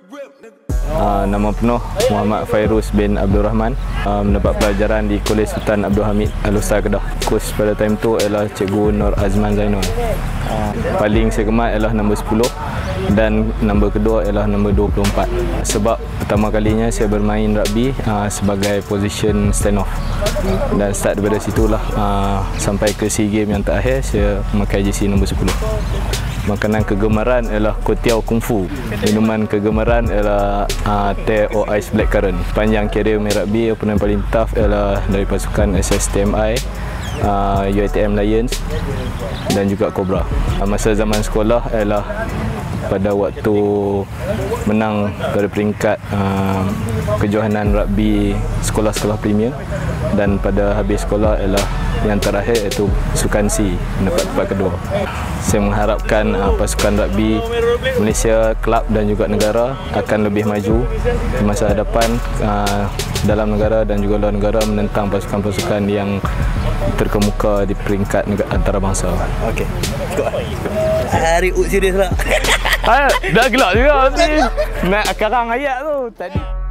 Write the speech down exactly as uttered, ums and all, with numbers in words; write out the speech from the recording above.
Uh, nama penuh Muhammad Fairuz bin Abdul Rahman, uh, mendapat pelajaran di Kolej Sultan Abdul Hamid Al-Usta Kedah. Kos pada time tu ialah Cikgu Nur Azman Zainul. Uh, paling saya gemat ialah nombor sepuluh dan nombor kedua ialah nombor dua puluh empat. Sebab pertama kalinya saya bermain rugby uh, sebagai position stand off. Dan start daripada situlah uh, sampai ke SEA Games yang terakhir saya memakai jersey nombor sepuluh. Makanan kegemaran ialah kuetiau kungfu. Minuman kegemaran ialah uh, teh or ice blackcurrant. Panjang karier main rugby, opponent paling tough ialah dari pasukan S S T M I, uh, U I T M Lions dan juga Cobra. Uh, masa zaman sekolah ialah pada waktu menang pada peringkat uh, kejohanan rugby sekolah-sekolah premier, dan pada habis sekolah ialah yang terakhir iaitu Sukan C, mendapat tempat kedua. Saya mengharapkan uh, pasukan rugby Malaysia, kelab dan juga negara akan lebih maju di masa hadapan uh, dalam negara dan juga luar negara, menentang pasukan-pasukan yang terkemuka di peringkat antarabangsa. Okey, cukup lah. Hari ut serius lah. Ah, dah gelap juga nanti. Nak karang ayat tu tadi.